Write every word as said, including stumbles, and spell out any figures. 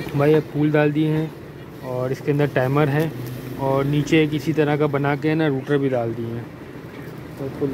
भाई अब फूल डाल दिए हैं और इसके अंदर टाइमर है और नीचे किसी तरह का बना के ना रूटर भी डाल दिए हैं। तो